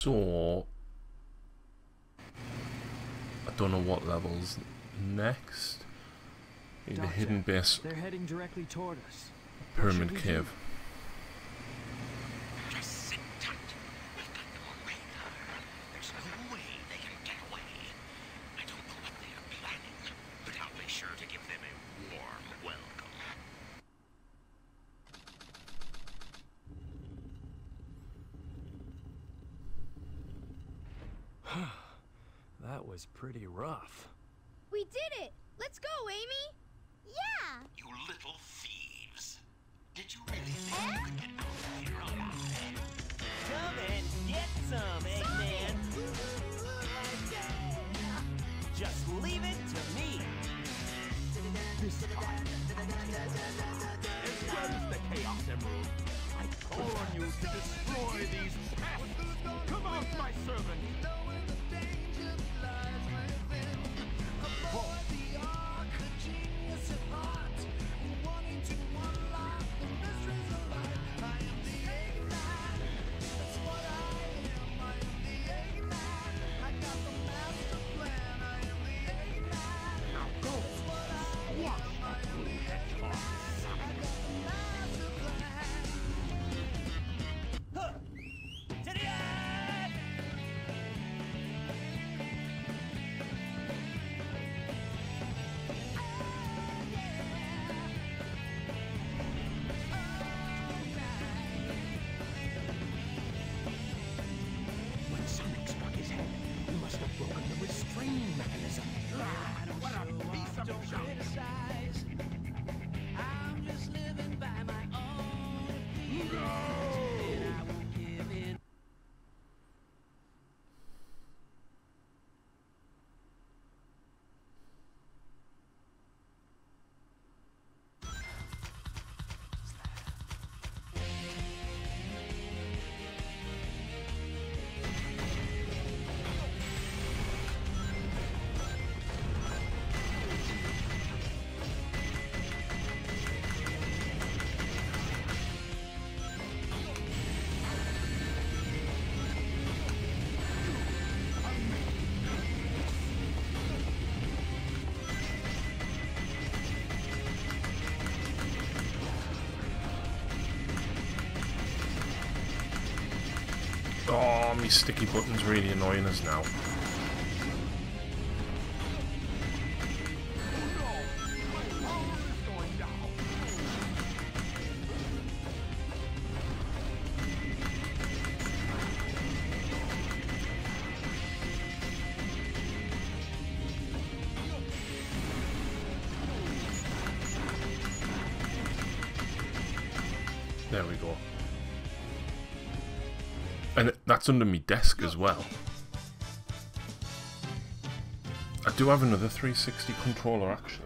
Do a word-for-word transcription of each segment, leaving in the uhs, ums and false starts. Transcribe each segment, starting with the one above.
So I don't know what levels next. In the hidden base. They're heading directly toward us. Pyramid cave. Just sit tight. We've got them on radar. There's no way they can get away. I don't know what they are planning, but I'll be sure to give them a warm welcome. That was pretty rough. We did it! Let's go, Amy! Yeah! You little thieves. Did you really think you could get out of here alive? Come and get some, Eggman. Just leave it to me. This time, as well as the Chaos Emerald, I call on you to destroy these pests. Come out, my servant. Oh, me sticky button's really annoying us now. There we go. And that's under my desk as well. I do have another three sixty controller actually.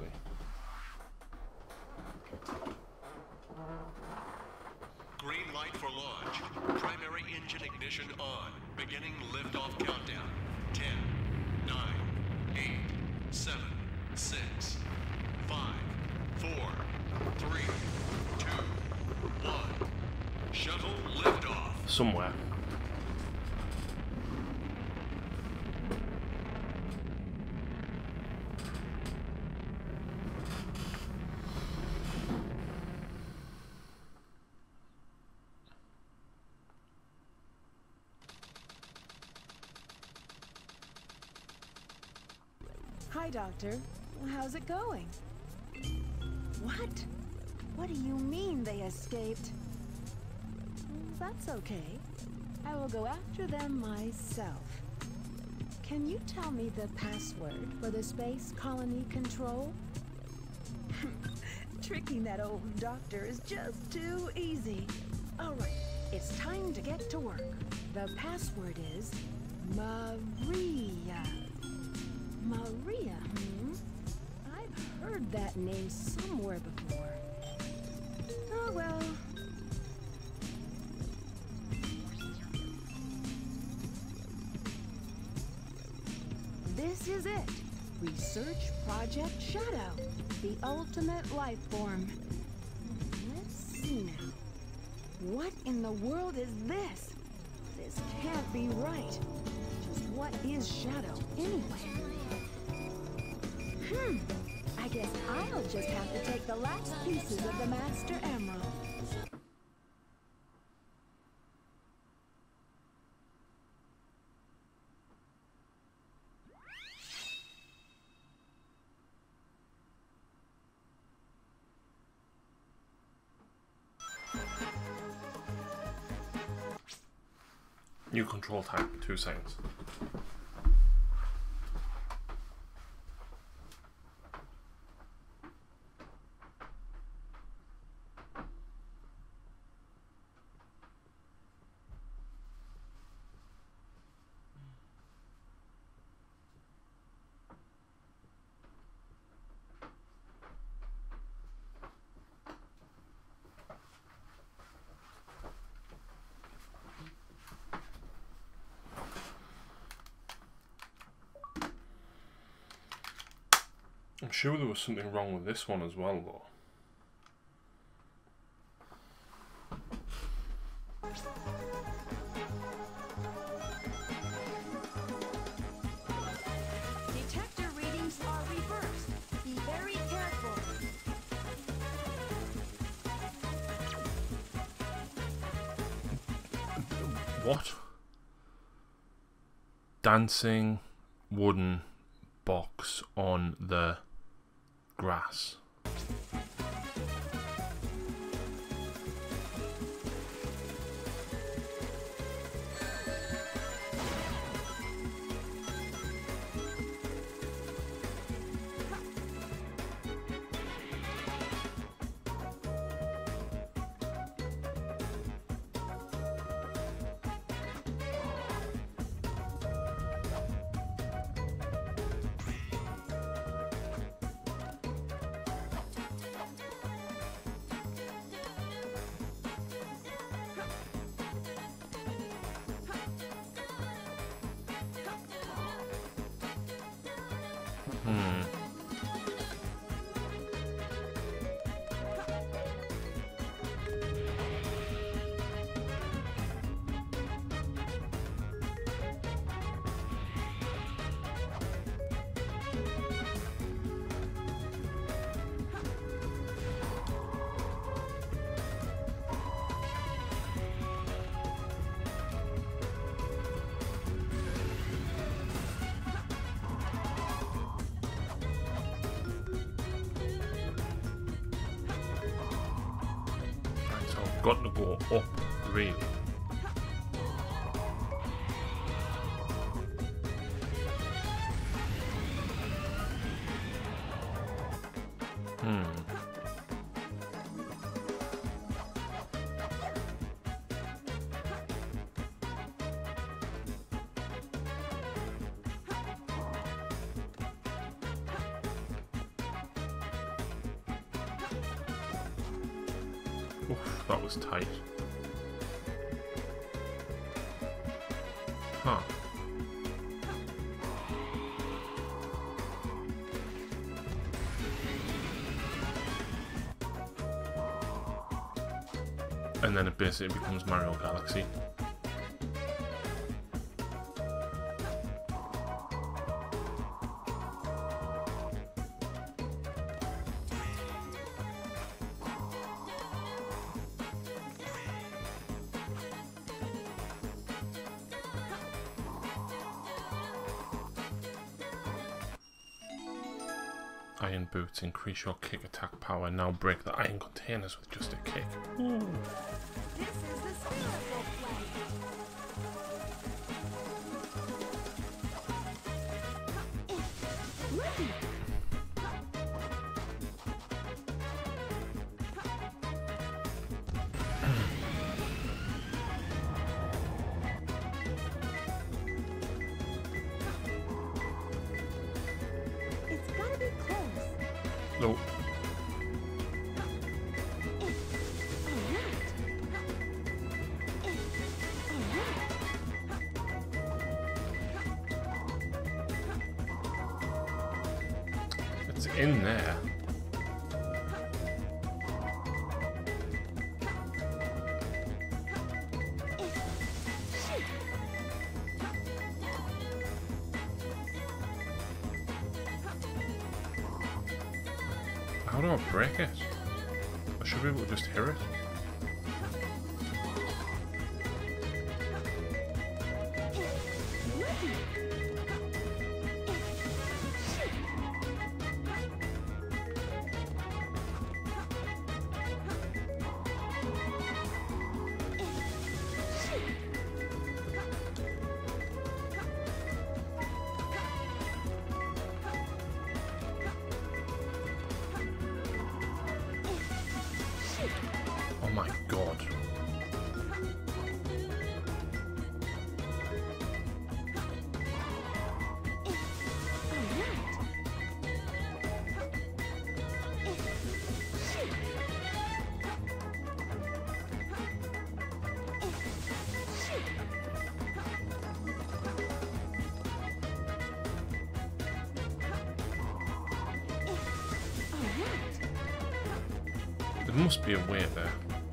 Green light for launch. Primary engine ignition on. Beginning liftoff countdown. ten, nine, eight, seven, six, five, four, three, two, one. Shuttle liftoff. Somewhere. Hi, Doctor. How's it going? What? What do you mean they escaped? That's okay. I will go after them myself. Can you tell me the password for the space colony control? Tricking that old doctor is just too easy. All right, it's time to get to work. The password is Maria. Maria, hmm? I've heard that name somewhere before. Oh, well. This is it. Research Project Shadow, the ultimate life form. Let's see now. What in the world is this? This This can't be right. Just what is Shadow, anyway? Hmm. I guess I'll just have to take the last pieces of the Master Emerald. New control time, two seconds. I'm sure there was something wrong with this one as well, though. Detector readings are reversed. Be very careful. What? Dancing wooden box on the grass. Hmm. Got to go up, really. Hmm. Oof, that was tight. Huh. And then it basically becomes Mario Galaxy. Iron boots increase your kick attack power. Now break the iron containers with just a kick. Ooh. This is the spherical flight. It's gotta be close. No. It's in there. How do I break it? I should be able to just hear it. Oh my god. There must be a way there.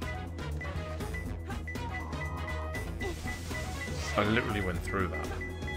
I literally went through that.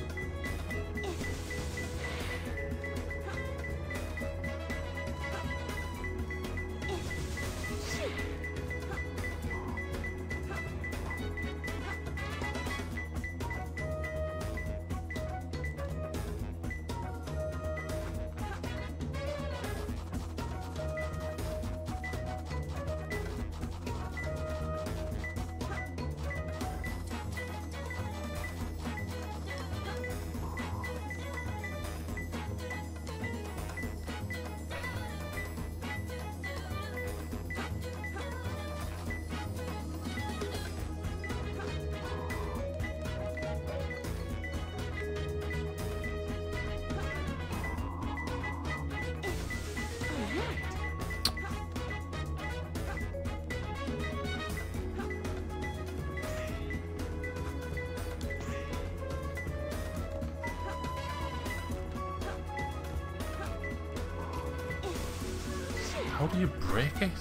How do you break it?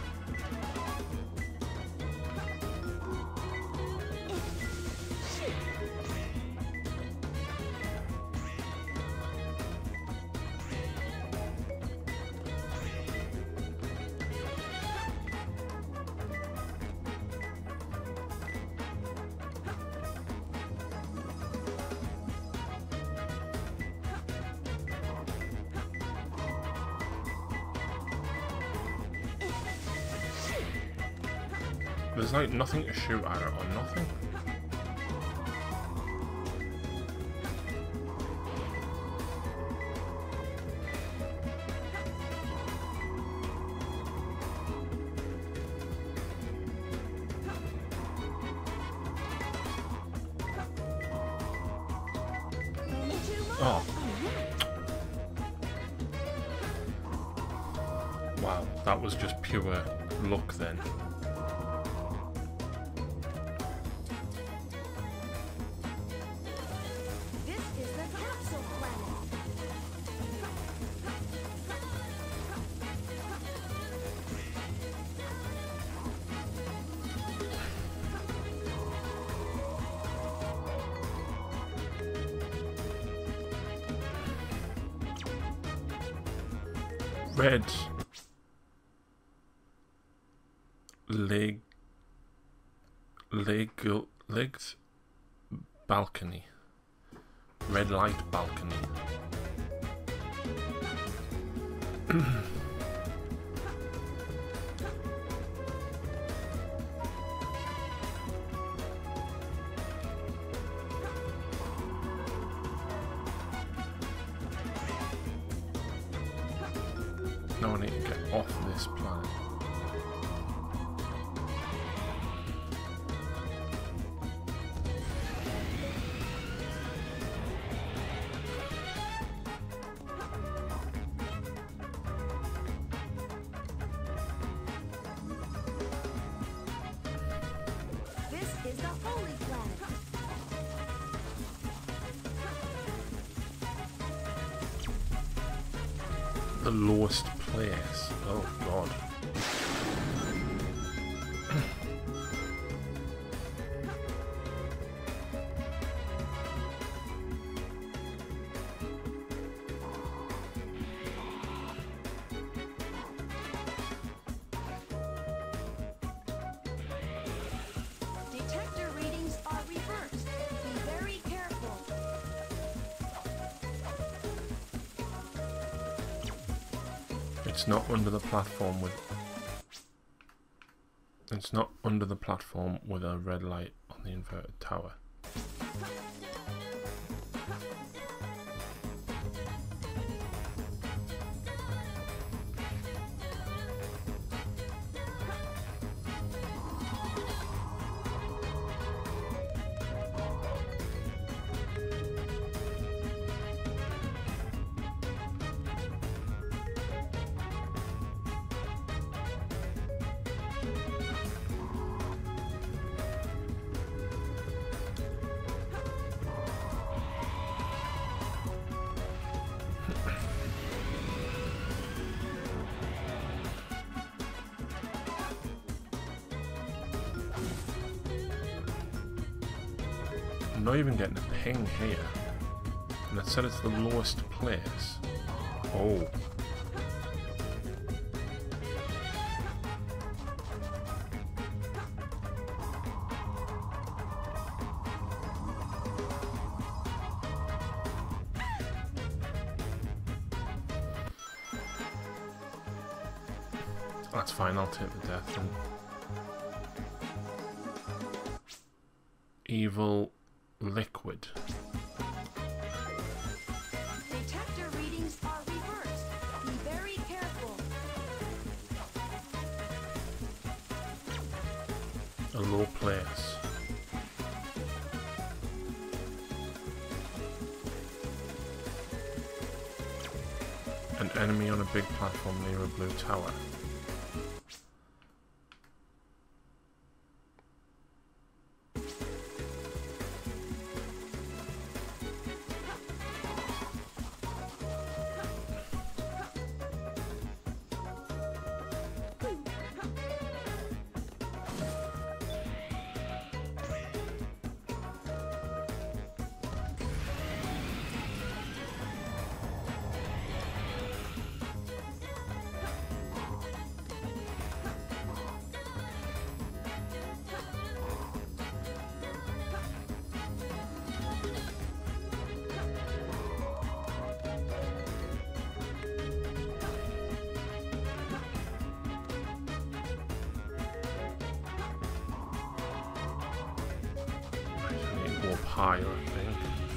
There's like nothing to shoot at it or nothing. Oh. Wow, that was just pure luck then. Red leg leg legged balcony. Red light balcony. Now I need to get off this planet. This is the Holy Planet. The lowest place. Oh god. It's not under the platform with... It's not under the platform with a red light on the inverted tower. I'm not even getting a ping here. And it said it's the lowest place. Oh. That's fine, I'll take the death then. Evil liquid. Detector readings are reversed. Be very careful. A low place. An enemy on a big platform near a blue tower. Higher, I think.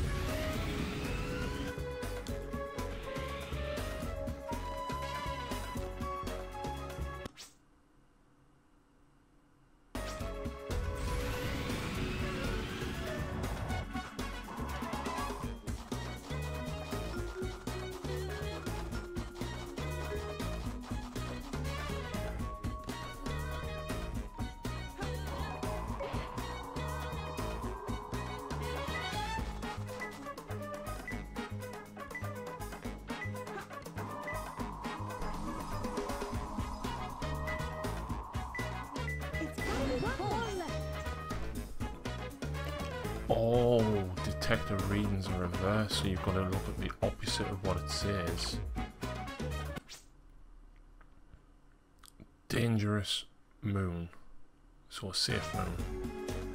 Oh, detector readings are reversed, so you've got to look at the opposite of what it says. Dangerous moon. So a safe moon.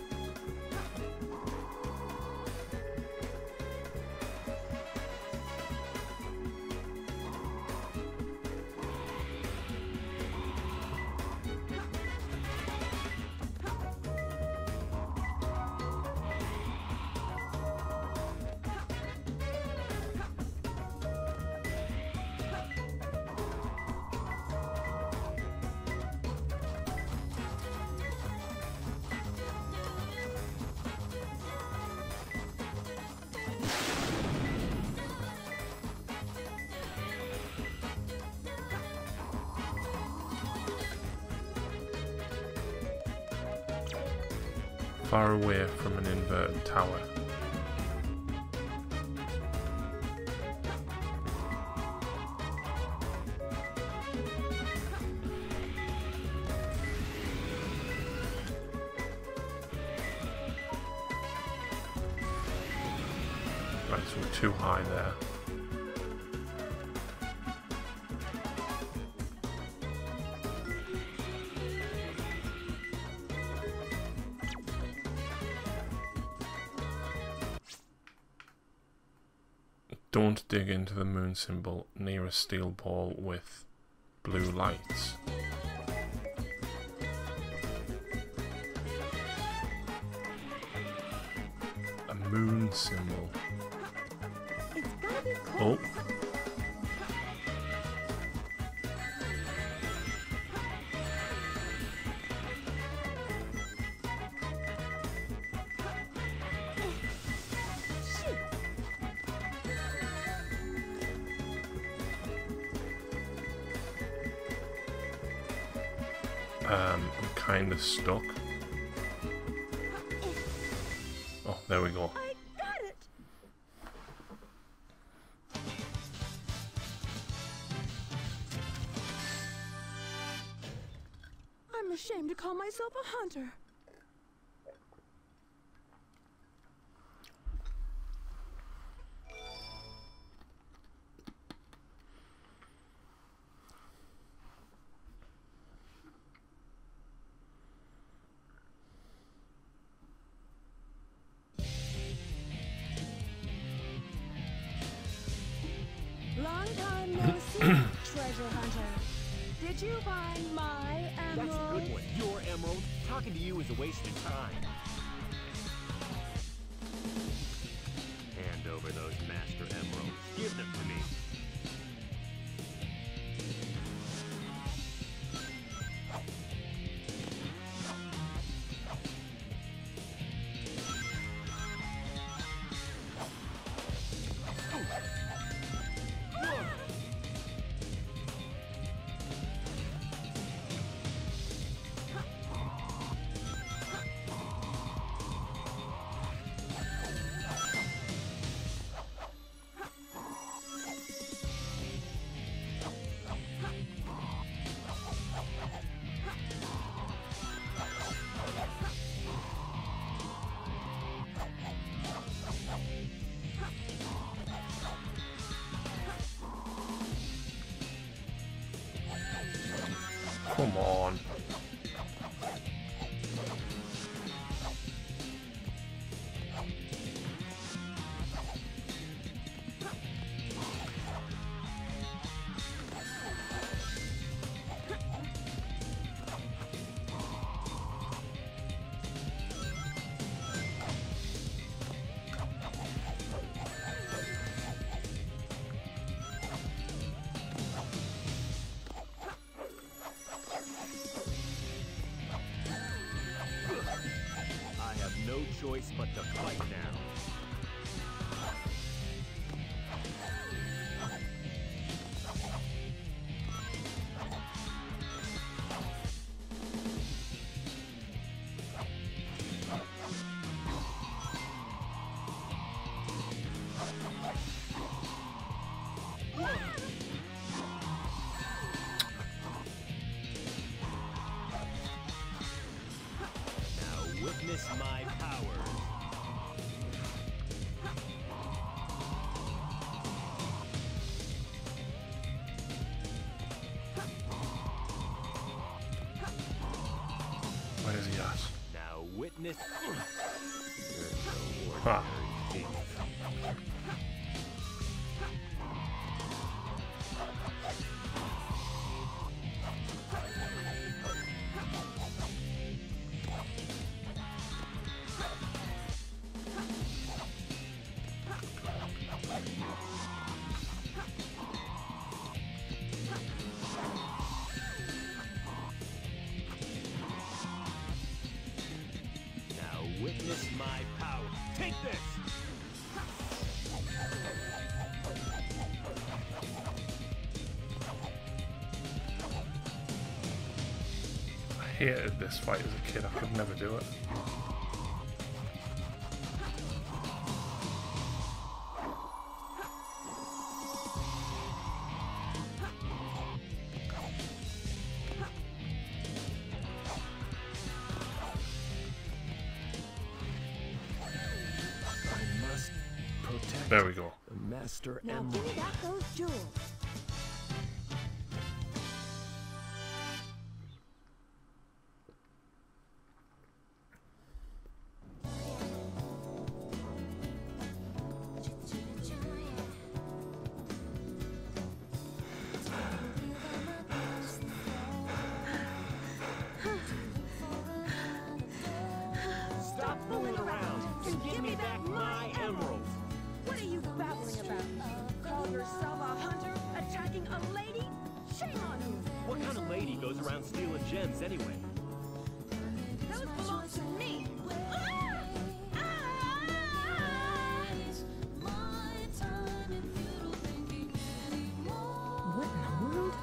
Far away from an inverted tower. Right, so we're too high there. Don't dig into the moon symbol near a steel ball with blue lights. A moon symbol. It's gotta be close. Oh. Um, I'm kind of stuck. Oh, there we go. I got it. I'm ashamed to call myself a hunter. Long time no see, treasure hunter. Did you find my emerald? That's a good one. Your emerald. Talking to you is a waste of time. Hand over those master emeralds. Give them to me. Come on. No choice but to fight now. Now witness my power. Where is he at? Now witness. Ha. Now witness my power. Take this. I hated this fight as a kid. I could never do it. I must protect There we go. the Master Now Emerald. give me back those jewels. yourself a hunter attacking a lady? Shame on you! What kind of lady goes around stealing gems anyway? Those belong to me! Ah! Ah! What in the world?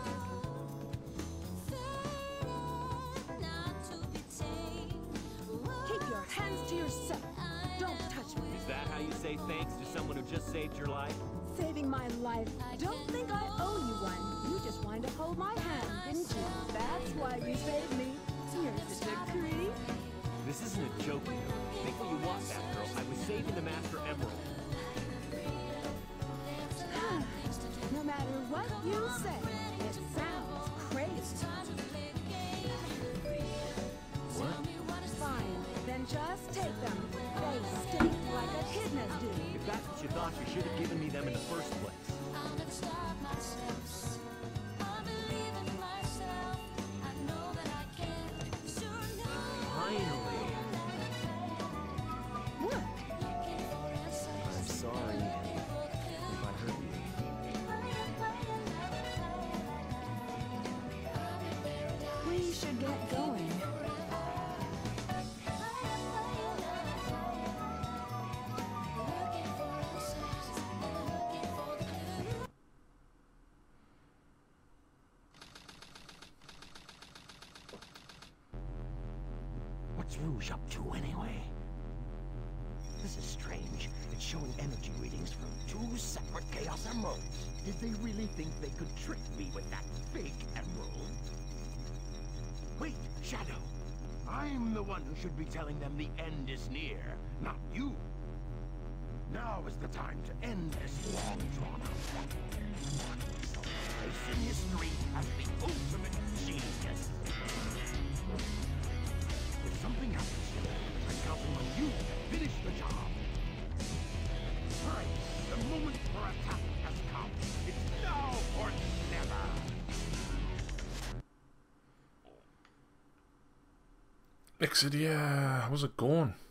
Keep your hands to yourself. Don't touch me. Is that how you say thanks to someone who just saved your life? Saving my life. Don't think I owe you one. You just wanted to hold my hand, didn't you? That's why you saved me. You're such a creep. This isn't a joke, you know. Think what you want, Batgirl. I was saving the Master Emerald. No matter what you say, it sounds crazy. What? Fine, then just take them. They stink like echidnas do. If that's what you thought, you should have given me them in the first place. Finally. What? I'm sorry if I hurt you. We should get going. What's Rouge up to, anyway? This is strange. It's showing energy readings from two separate Chaos Emeralds. Did they really think they could trick me with that fake emerald? Wait, Shadow. I'm the one who should be telling them the end is near, not you. Now is the time to end this long drawn-out battle. Place in history as the ultimate genius. If something happens here, I'm counting on you to finish the job. Fine, the moment for attack has come. It's now or never. Nick said, yeah, how's it going?